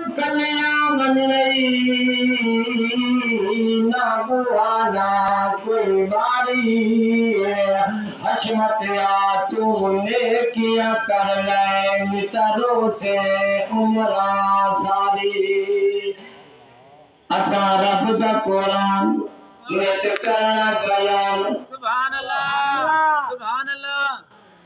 कन्या मन रही ना बुआना कोई बारी हशमत या तूने किया कर ले मित्रों से उम्रा सारी असा रब दा कुरान नित करना बयान सुभान अल्लाह सुभान अल्लाह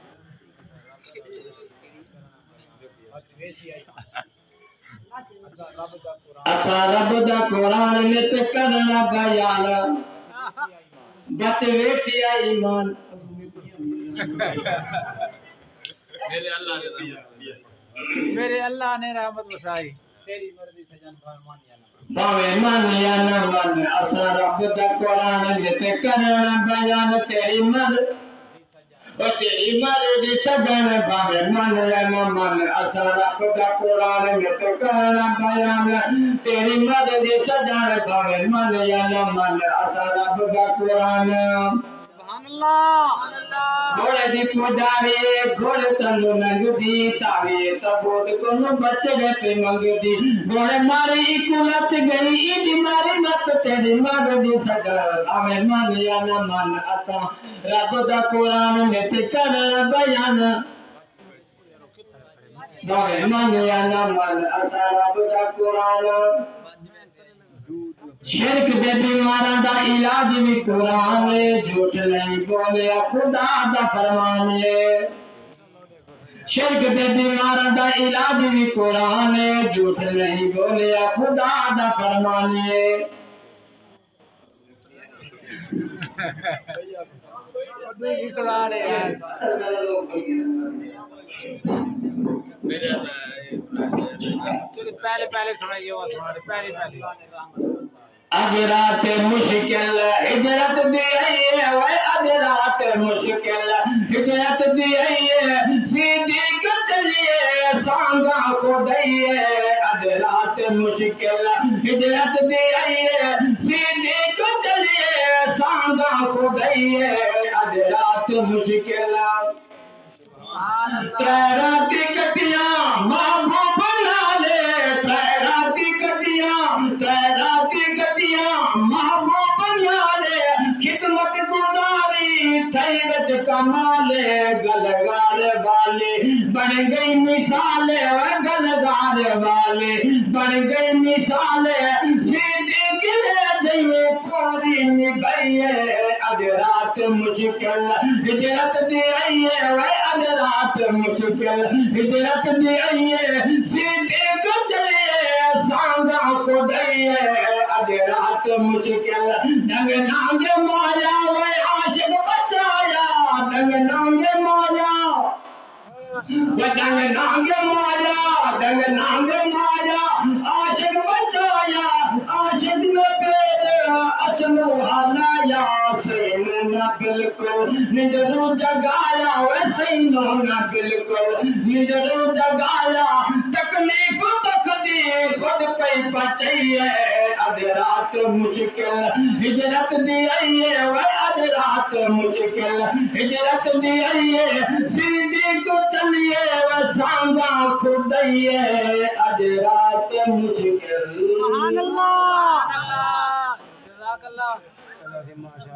असा रब दा कुरान नित करना बयान बच वेठिया ईमान मेरे अल्लाह ने रहमत वसाई तेरी मर्जी से जन फरमान या ना भावे मन या न मन असा रब दा कुरान नित करना बयान तेरी तेरी मर्जी सजन भावे मन या न मन असा रब दा कुरान नित करना बयान तेरी मर्जी सजन भावे मन या न मन असा रब दा कुरान सुभान अल्लाह घोड़े दी पुजारी घोड़े तनु नंगदी तावे तबोत कोनो बचड़े पे मंगदी घोड़े मारी कुलत गई ईदी मारी मत तेरी मर्जी सजन भावे मन या न मन असा रब दा कुरान नित करना बयान भावे मन या न मन असा रब दा कुरान शिरक दे बीमारां दा इलाज भी कुरान झूठ नहीं बोलिया खुदा दा फरमान शिरक दे बीमारां दा इलाज भी कुरान झूठ नहीं बोलिया खुदा दा फरमान पहले पहले सुनाइए वो सुनाइए पहले पहले अज रात मुश्किल हिजरत दी है वह अज रात मुश्किल हिजरत दी है सीधी कतलिए सांगा खुदाइए अज रात मुश्किल हिजरत दी है सीधी कतलिए सांगा खुदाइए अज रात मुश्किल राती कटियां मां बना ले राती कटियां महबूब नाले खिदमत गुजारी थई विच कमाले गलगार वाले बन गई मिसाल गलगार वाले बन गई मिसाल सीधी गिले जइए पूरी निभाइए अज रात मुश्किल हिजरत दी आई है वह अज रात मुश्किल हिजरत दी आई है सीधी को चलिए सांगा खुदाइए अज रात मुश्किल डंग नांगे माया वे आशिक बचाया डंग नांगे माया वे डंग नांगे माया आशिक बचाया आशिक ने पेड़ असलो हलाया सैन न बिल्कुल निजरू जगाया वे सैनो न बिल्कुल निजरू जगाया तकलीफ तकदी खुद पे बचाइए अज रात मुश्किल हिजरत दी आई है वह अज रात मुश्किल हिजरत दी आई है सीधी को चलिए वह सांगा खुदाइए अज रात मुश्किल सुभान अल्लाह जज़ाक अल्लाह